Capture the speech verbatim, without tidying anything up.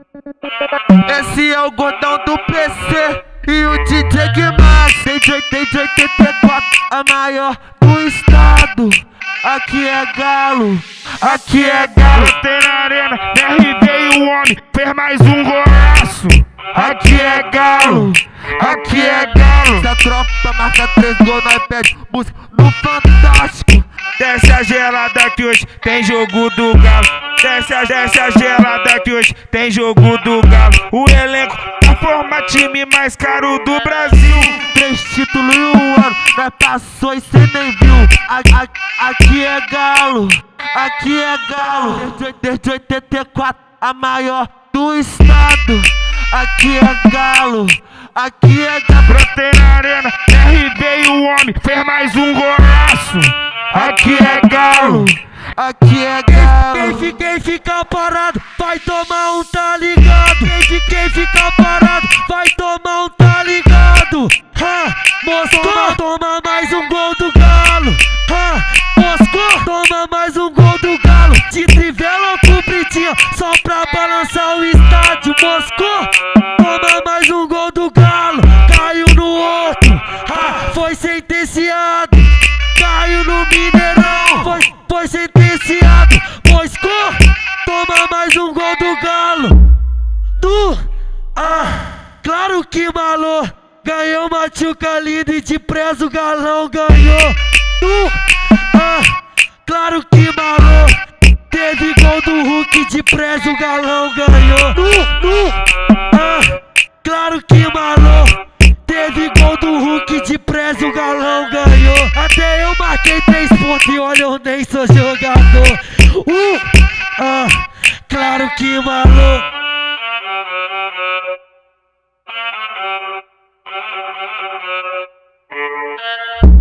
Esse é o gordão do P C e o D J Guimax. D J, D J oitenta e quatro, a maior do estado. Aqui é galo, aqui é galo. Tem na arena, R V e o homem fez mais um golaço. Aqui é galo, aqui é galo. Se a tropa marca três gols, nós pede música no Fantástico. Desce a gelada que hoje tem jogo do Galo. Desce a, desce a gelada que hoje tem jogo do Galo. O elenco forma time mais caro do Brasil. Três títulos em um ano, nós passou e cê nem viu. A, a, aqui é galo, aqui é galo. Desde oitenta e quatro, a maior do estado. Aqui é galo, aqui é galo. Brotei na arena, R V e o homem fez mais um golaço. Aqui é galo, aqui é galo. Quem, quem fica parado vai tomar um tá ligado. Quem, quem fica parado vai tomar um tá ligado. Ha, Moscou, toma mais um gol do Galo. Ha, Moscou, toma mais um gol do Galo. De trivela ou compridinha, só pra balançar o estádio. Moscou, toma mais um gol do Galo. Caiu no outro, ha, foi sentenciado. Caiu no Mineirão, foi, foi sentenciado. Moscou, toma mais um gol do Galo. Do, ah, claro que malô. Ganhou Machuca lindo e de preso o Galão ganhou. Do, ah, claro que malô. Teve gol do Hulk de preso o Galão ganhou. Do, do, ah, claro que malô. Teve gol do Hulk de preso o Galão ganhou. Até eu marquei três pontos e olha, eu nem sou jogador. Uh, ah, claro que malô. Uh.